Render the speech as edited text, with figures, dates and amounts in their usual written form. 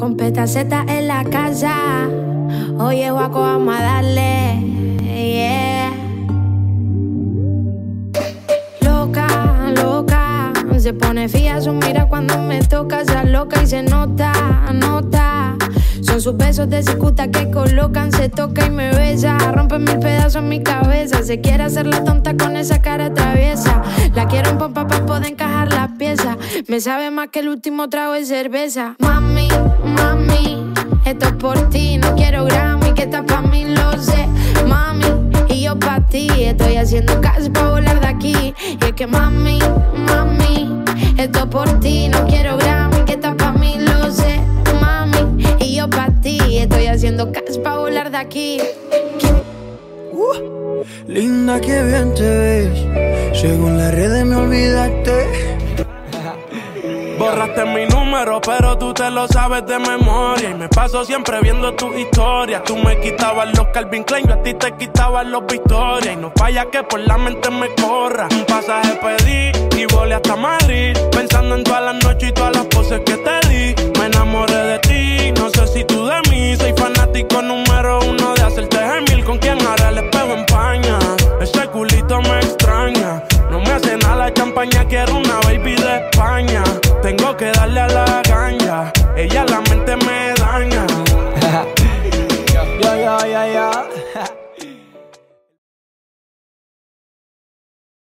Con petaceta en la casa. Oye, guaco, vamos a darle. Yeah. Loca, loca. Se pone fía su mira cuando me toca. Se loca y se nota, nota. Son sus besos de cicuta que colocan. Se toca y me besa. Rompe mil pedazos en mi cabeza. Se quiere hacer la tonta con esa cara traviesa. La quiero en pompa pa' poder encajar las piezas. Me sabe más que el último trago de cerveza. Mami, mami, esto es por ti. No quiero Grammy, que estás pa' mí, lo sé. Mami, y yo pa' ti. Estoy haciendo caso pa' volar de aquí. Y es que mami, mami, esto es por ti. No quiero Grammy, que estás pa' mí, lo sé. Mami, y yo pa' ti. Estoy haciendo caso pa' volar de aquí. Linda, que bien te ves. Según las redes me olvidaste. Borraste mi número, pero tú te lo sabes de memoria. Y me paso siempre viendo tus historias. Tú me quitabas los Calvin Klein, yo a ti te quitaba los Victoria. Y no falla que por la mente me corra. Un pasaje pedí y volé hasta Madrid, pensando en todas las noches y todas las poses que te di. Me enamoré de ti, no sé si tú de mí. Soy fanático número uno de hacerte gemil. Con quien hará el espejo en paña. Ese culito me extraña. No me hace nada la champaña, quiero una baby de España. Tengo que darle a la ganja, ella la mente me daña. Yo.